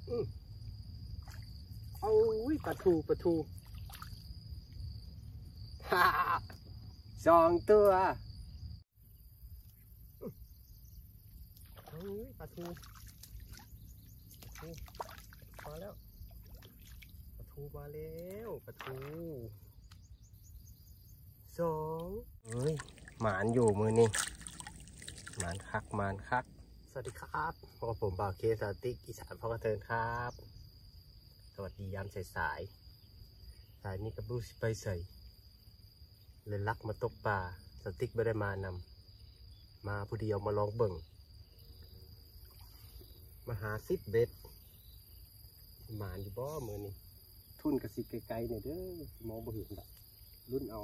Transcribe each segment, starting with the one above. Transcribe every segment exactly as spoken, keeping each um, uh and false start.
เอาปลาทูปลาทูฮ่าสองตัวเอาปลาทูปลาทูมาแล้วปลาทูมาแล้วปลาทูสองเฮ้ยหมานอยู่มือนี่หมานคักหมานคักสวัสดีครับพบกับผมบ่าวเคสติกอีสานพ่อกระเทินครับสวัสดียามสายสายสายนี้กับลูกไปใส่เลยลักมาตกปลาสติ๊กไม่ได้มานำมาผู้เดียวมาลองเบิ่งมาหาซิปเบ็ดหมานอยู่บ่มือนี่ทุ่นกระสิไกลๆเนี่ยเด้อมองบ่เห็นแบบรุ่นเอา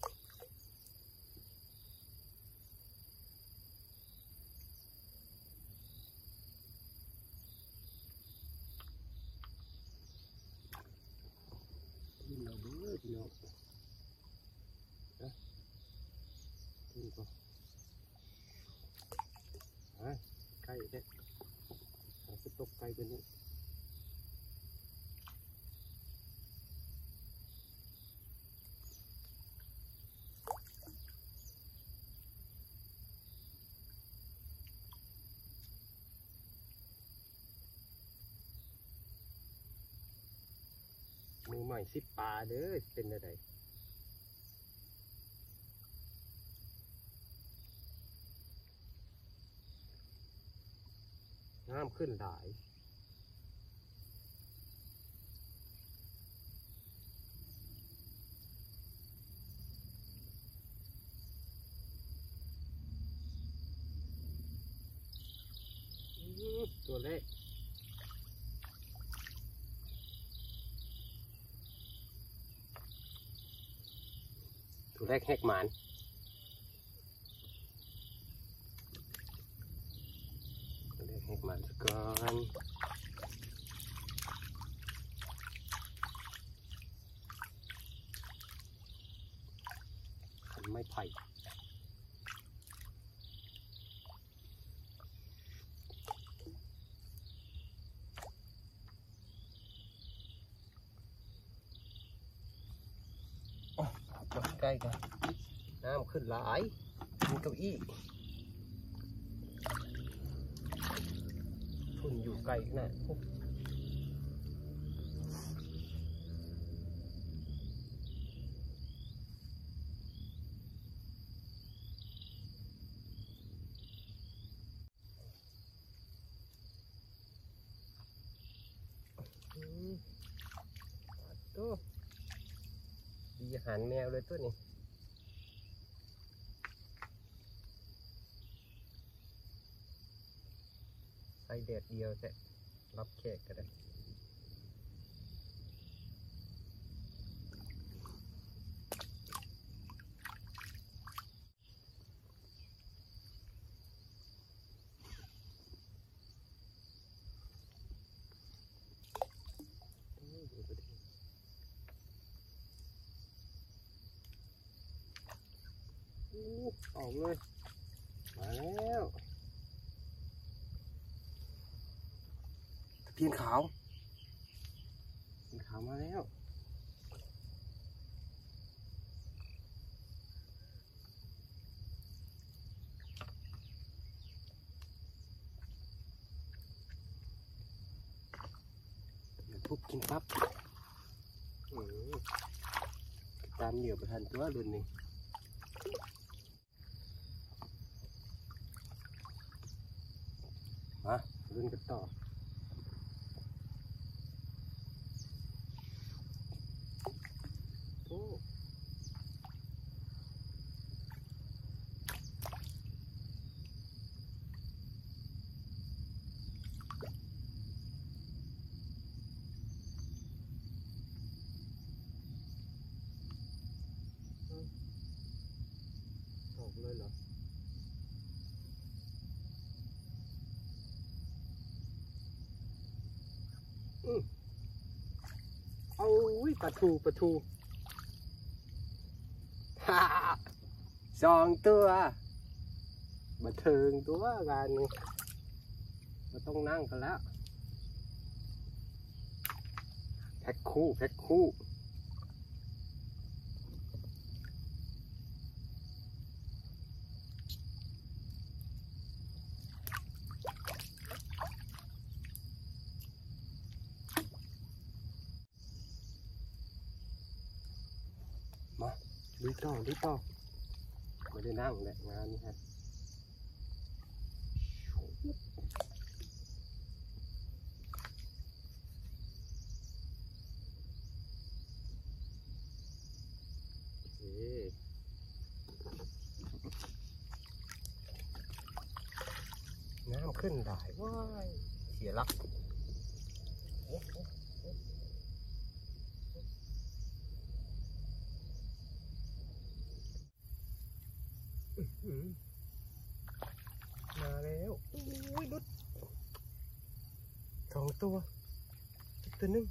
รุ่นเอาเด้อพี่น้องนะรุ่นก็อ่ะใกล้แค่เอาไปตกไกลกันนี้มือใหม่สิปลาเด้อเป็นอะไรน้ำขึ้นหลายตัวเล็กตัวแรกแหกหมานตัวแรกแหกหมานสักก่อนทำไม้ไผ่มาใกล้กันน้ำขึ้นหลายมีเก้าอี้ทุนอยู่ไกลนะตัวดีอาหารแมวเลยตัวนี้ใส่แดดเดียวจะรับแขกก็ได้ออกเลยมาแล้วตะเพียนขาวตะเพียนขาวมาแล้วปุ๊บกินปั๊บตามเหนียวประทันตัวรุ่นนี้มาเล่นกันต่อโอ้ออกเลยเหรอเอาปลาทูปลาทูฮ่าสองตัวบันเทิงตัวงานนี้เราต้องนั่งกันแล้วแพ็คคู่แพ็คคู่มาดูต่อดูต่อไม่ได้นั่งแหละงานนี้ฮะน้ำขึ้นได้ว้ายเสียหลักมาแล้วอุ้ยลุดสองตัวตัวนึง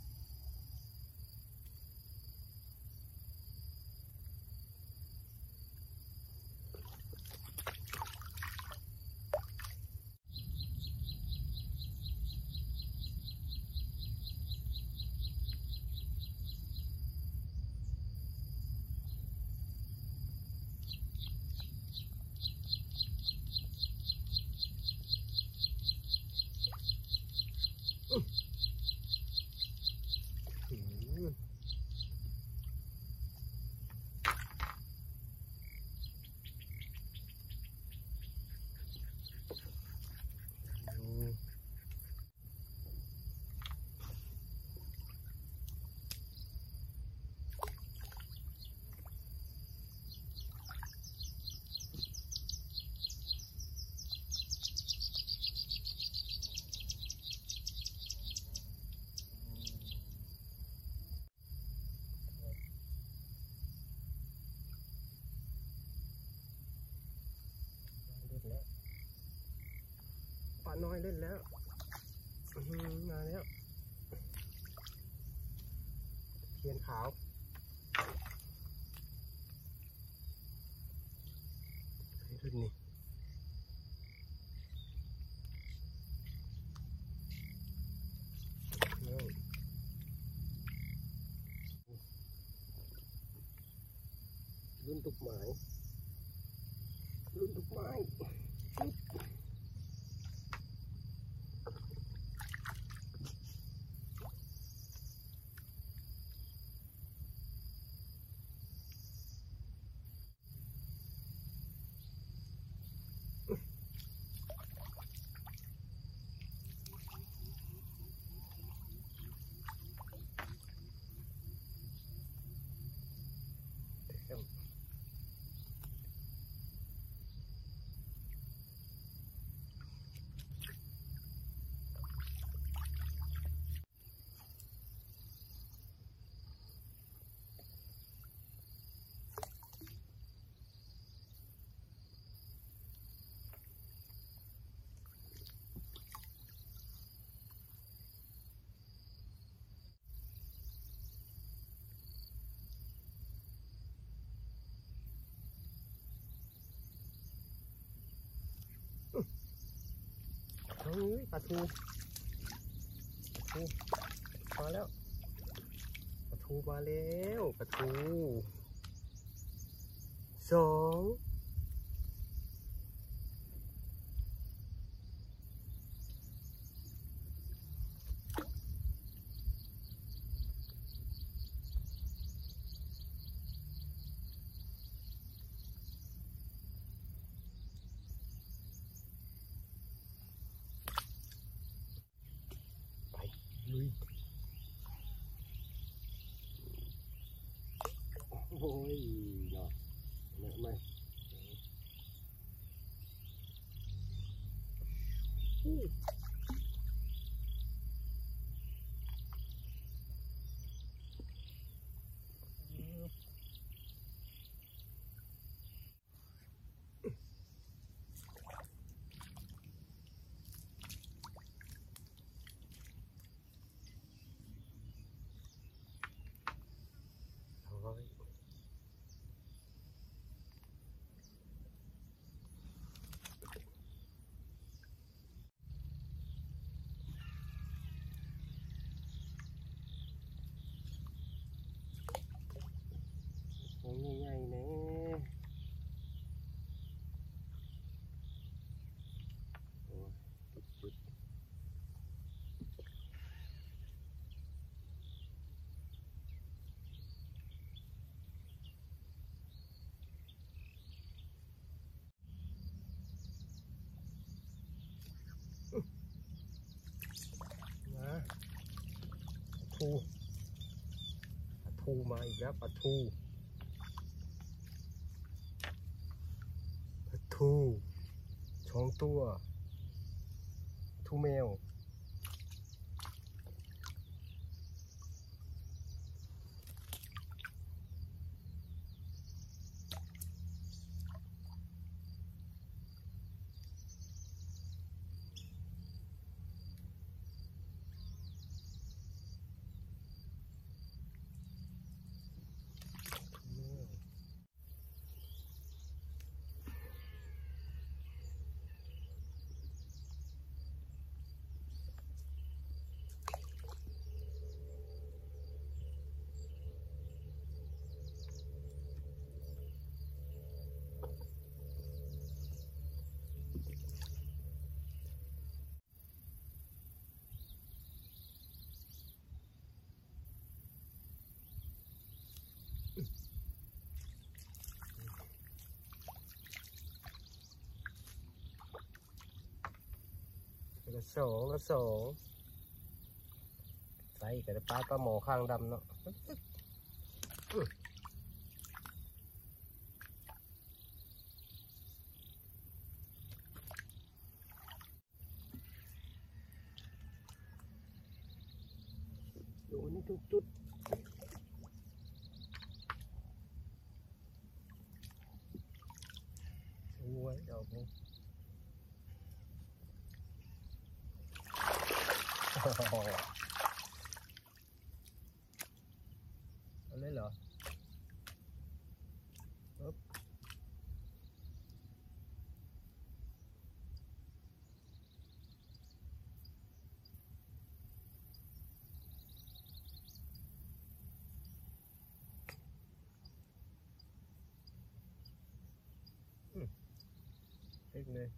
ปลาน้อยเล่นแล้วมาแล้วเทียนขาวให้ดูนี่รุ่นตุกไม้รุ่นตุกไม้เอาเลยปลาทูปลาทูมาแล้วปลาทูมาแล้วปลาทูสองลุยโอ้ยเนาะเละไหมทูปลาทูมาอีกแล้วปลาทูปลาทูสองตัวทูแมวละสองละสองใส่กับปลาปลาหมอข้างดำเนาะโดนนี่ทุกจุดสวยดอกนี้เอาเลยเหรอปึ๊บเล็กเลย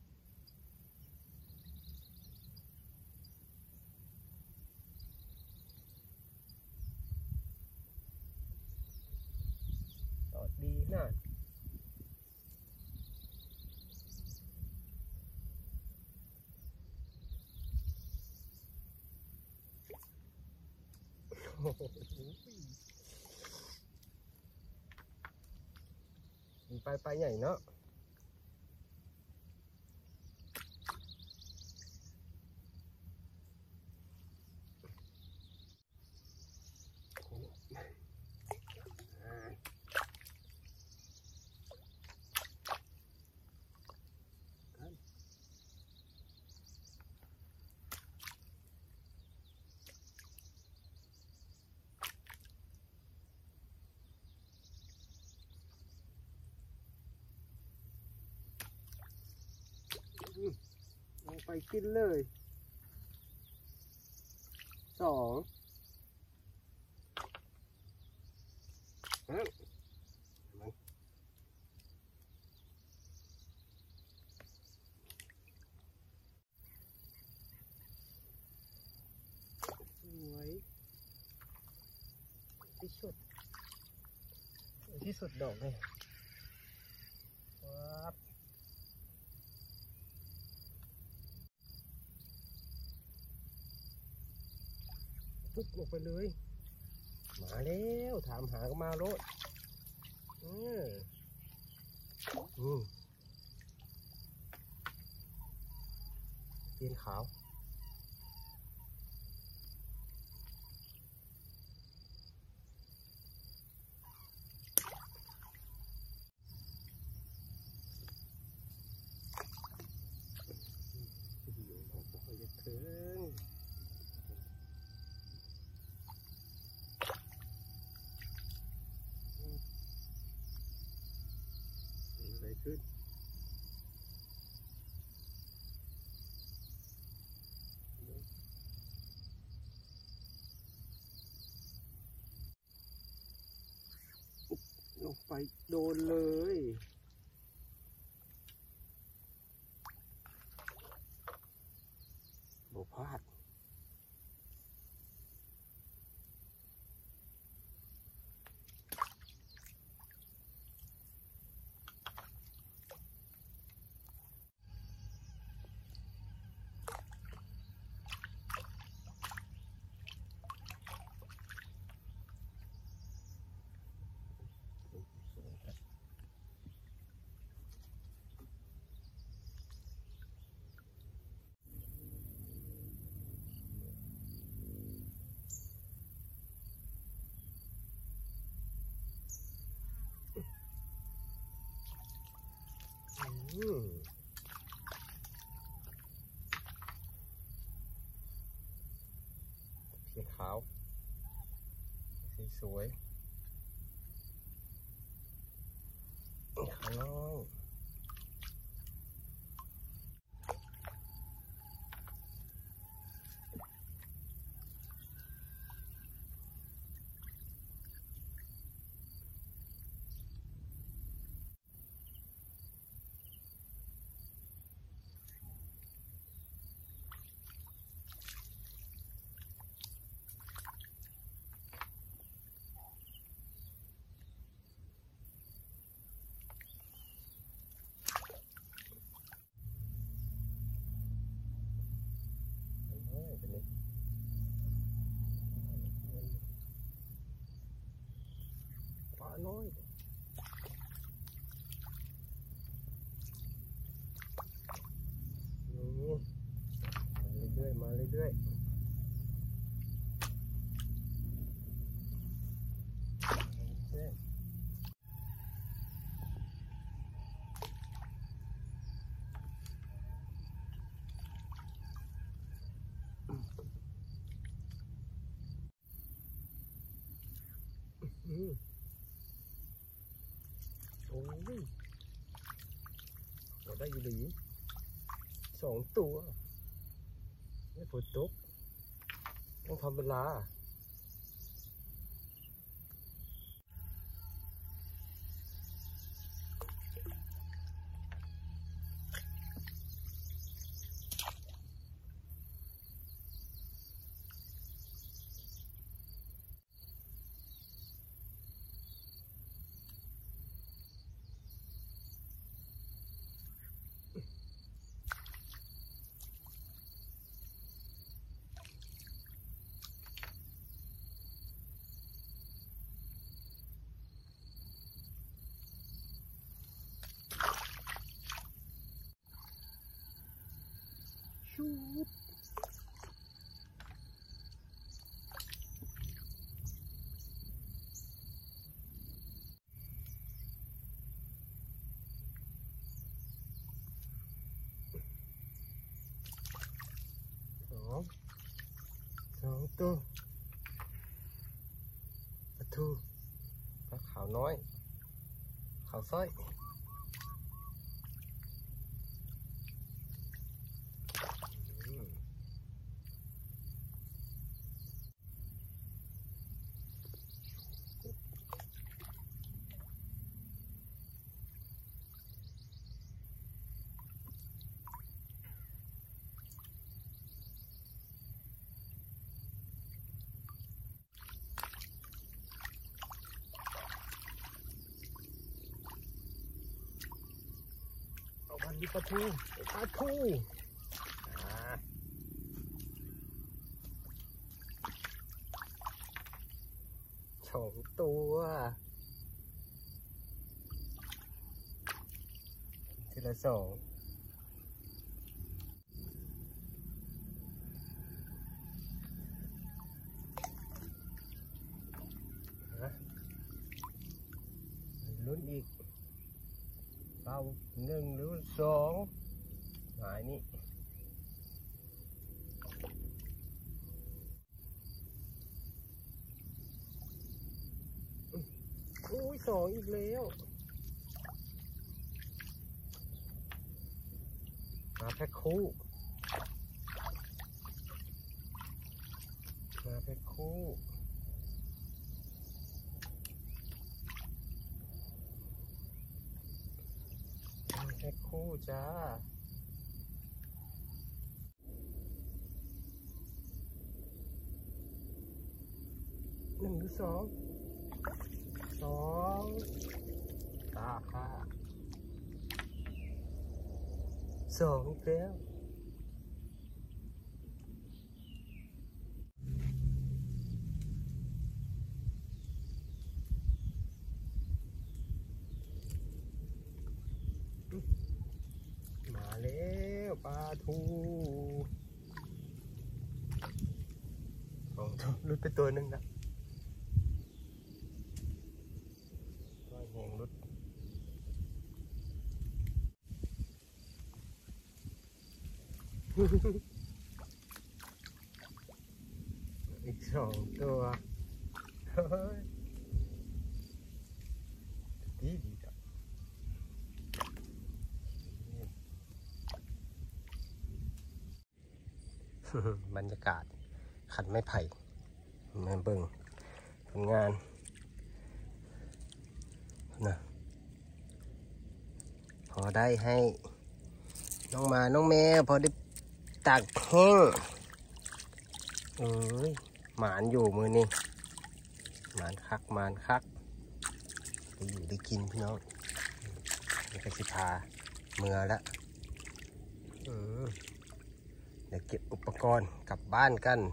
ดีน่าไปไปใหญ่เนาะลงไปกินเลยสองฮะสวยที่สุดที่สุดดอกเลยว้าวปุ๊บลงไปเลยมาแล้วถามหาก็มาโลดเอออืมเตียนขาวถึงอะไรขึ้นลงไปโดนเลยโบพลาดอืมสีขาวสีสวยขาน้อยปลาน้อยนี่มาเรื่อยๆมาเรื่อยๆอืมโอ้ยเราได้อยู่ดีสองตัวไม่ปวดตกต้องทำเวลาชูดสองสองตัวปลาทูปลาขาวน้อยขาวสร้อยวันนี้ปลาทูปลาทูสองตัวทีละสองลุ้นอีกเอาหนึ่งหรือสองหมายนี้โอ้ยสองอีกแล้วมาแพ็คคู่มาแพ็คคู่แพ็คคู่จ้าหนึ่งหรือสองสองตาค่ะสองอีกแล้วมาแล้วปลาทูสองตัวลุดไปตัวหนึ่งนะตัวแหงลุดอีกสองตัวเฮ้ยดีดีจ้ะบรรยากาศขันไม้ไผ่มาเบิ่งผลงานนะพอได้ให้น้องหมาน้องแมวพอได้ตักแห้งเอ้ยหมานอยู่มือนี่หมานคักหมานคักได้อยู่ได้กินพี่น้องนี่ก็สิพาเมื่อละเออเดี๋ยวเก็บอุปกรณ์กลับบ้านกัน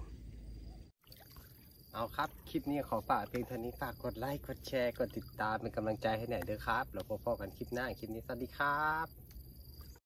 เอาครับคลิปนี้ขอฝากเพียงเท่านี้ฝากกดไลค์กดแชร์กดติดตามเป็นกำลังใจให้หน่อยเด้อครับแล้วพบกันคลิปหน้าคลิปนี้สวัสดีครับ